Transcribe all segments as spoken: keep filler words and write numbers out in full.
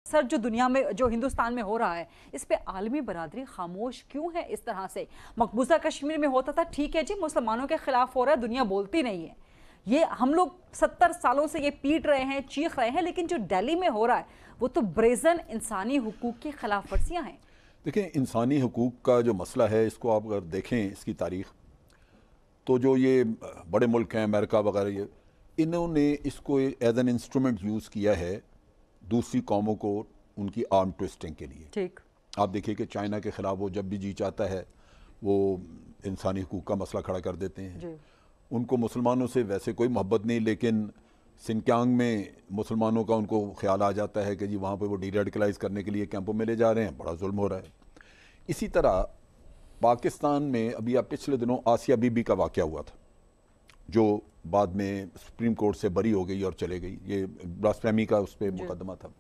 اکثر جو دنیا میں جو ہندوستان میں ہو رہا ہے اس پہ عالمی برادری خاموش کیوں ہے اس طرح سے؟ مقبوضہ کشمیر میں ہوتا تھا ٹھیک ہے جی مسلمانوں کے خلاف ہو رہا ہے، دنیا بولتی نہیں ہے، یہ ہم لوگ ستر سالوں سے یہ پیٹ رہے ہیں چیخ رہے ہیں، لیکن جو دہلی میں ہو رہا ہے وہ تو بریزن انسانی حقوق کی خلاف ورزیاں ہیں۔ دیکھیں انسانی حقوق کا جو مسئلہ ہے اس کو آپ اگر دیکھیں اس کی تاریخ تو جو یہ بڑے ملک ہیں امریکہ وغیرہ یہ انہوں نے اس کو ایز این انسٹرومنٹ یوز کیا ہے دوسری قوموں کو ان کی آرم ٹویسٹنگ کے لیے۔ ٹھیک آپ دیکھیے کہ چائنا کے خلاف وہ جب بھی جی چاہتا ہے وہ انسانی حقوق کا مسئلہ کھڑا کر دیتے ہیں جی۔ ان کو مسلمانوں سے ویسے کوئی محبت نہیں، لیکن سنکیانگ میں مسلمانوں کا ان کو خیال آ جاتا ہے کہ جی وہاں پہ وہ ڈی ریڈیکلائز کرنے کے لیے کیمپوں میں لے جا رہے ہیں، بڑا ظلم ہو رہا ہے۔ اسی طرح پاکستان میں ابھی آپ پچھلے دنوں آسیہ بی بی کا واقعہ ہوا تھا جو بعد میں سپریم کورٹ سے بری ہو گئی اور چلے گئی، یہ بلاسفیمی کا اس پہ مقدمہ تھا۔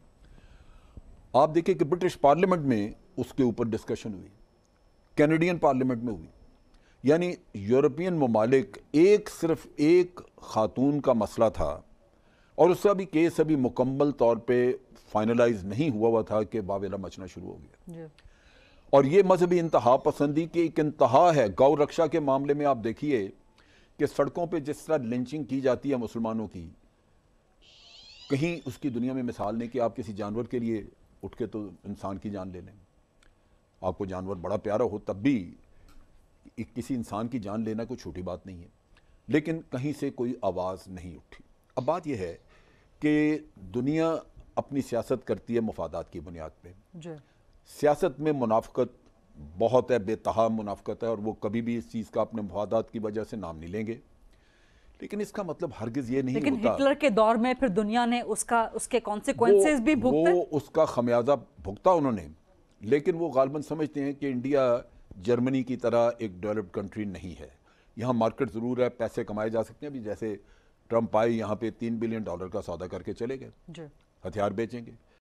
آپ دیکھیں کہ برٹش پارلیمنٹ میں اس کے اوپر ڈسکشن ہوئی، کینیڈین پارلیمنٹ میں ہوئی، یعنی یورپین ممالک ایک صرف ایک خاتون کا مسئلہ تھا اور اس کا بھی کیس ابھی مکمل طور پہ فائنلائز نہیں ہوا ہوا تھا کہ واویلا مچنا شروع ہو گیا۔ اور یہ مذہبی انتہا پسندی کی ایک انتہا ہے۔ گو رکشا کے معاملے میں آپ دیکھیے کہ سڑکوں پہ جس طرح لنچنگ کی جاتی ہے مسلمانوں کی، کہیں اس کی دنیا میں مثال نہیں کہ آپ کسی جانور کے لیے اٹھ کے تو انسان کی جان لے لیں۔ آپ کو جانور بڑا پیارا ہو تب بھی کسی انسان کی جان لینا کوئی چھوٹی بات نہیں ہے، لیکن کہیں سے کوئی آواز نہیں اٹھی۔ اب بات یہ ہے کہ دنیا اپنی سیاست کرتی ہے مفادات کی بنیاد پہ۔ سیاست میں منافقت بہت ہے، بے تہا منافقت ہے، اور وہ کبھی بھی اس چیز کا اپنے مفادات کی وجہ سے نام نہیں لیں گے، لیکن اس کا مطلب ہرگز یہ نہیں ہوتا۔ لیکن ہٹلر کے دور میں پھر دنیا نے اس کا اس کے کانسیکوینسز بھی بھگتے، وہ اس کا خمیازہ بھگتا انہوں نے، لیکن وہ غالباً سمجھتے ہیں کہ انڈیا جرمنی کی طرح ایک ڈیولپڈ کنٹری نہیں ہے، یہاں مارکیٹ ضرور ہے، پیسے کمائے جا سکتے ہیں۔ ابھی جیسے ٹرمپ آئے یہاں پہ تین بلین ڈالر کا سودا کر کے چلے گئے، ہتھیار بیچیں گے۔